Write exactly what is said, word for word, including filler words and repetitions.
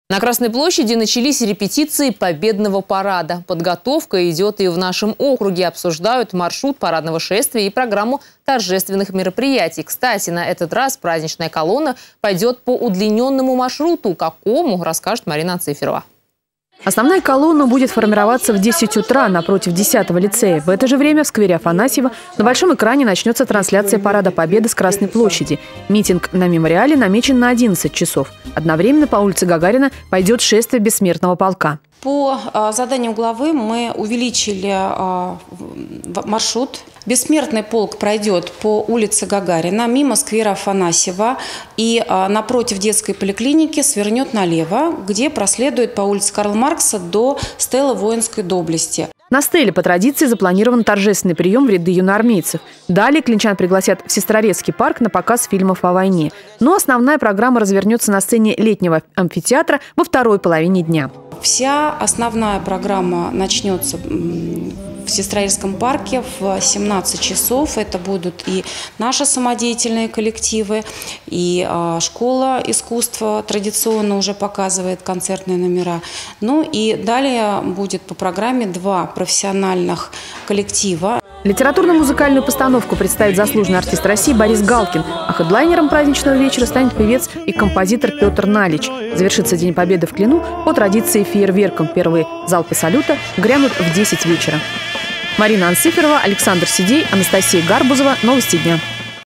На Красной площади начались репетиции победного парада. Подготовка идет и в нашем округе. Обсуждают маршрут парадного шествия и программу торжественных мероприятий. Кстати, на этот раз праздничная колонна пойдет по удлиненному маршруту. Какому, расскажет Марина Анциферова. Основная колонна будет формироваться в десять утра напротив десятого лицея. В это же время в сквере Афанасьева на большом экране начнется трансляция Парада Победы с Красной площади. Митинг на мемориале намечен на одиннадцать часов. Одновременно по улице Гагарина пойдет шествие бессмертного полка. По заданию главы мы увеличили маршрут. Бессмертный полк пройдет по улице Гагарина, мимо сквера Афанасьева и напротив детской поликлиники свернет налево, где проследует по улице Карла Маркса до стелы воинской доблести. На стеле по традиции запланирован торжественный прием в ряды юноармейцев. Далее клинчан пригласят в Сестрорецкий парк на показ фильмов о войне. Но основная программа развернется на сцене летнего амфитеатра во второй половине дня. Вся основная программа начнется в Сестрорецком парке в семнадцать часов. Это будут и наши самодеятельные коллективы, и школа искусства традиционно уже показывает концертные номера. Ну и далее будет по программе два профессиональных коллектива. Литературно-музыкальную постановку представит заслуженный артист России Борис Галкин, а хедлайнером праздничного вечера станет певец и композитор Петр Налич. Завершится День Победы в Клину по традиции фейерверком. Первые залпы салюта грянут в десять вечера. Марина Анциферова, Александр Сидей, Анастасия Гарбузова. Новости дня.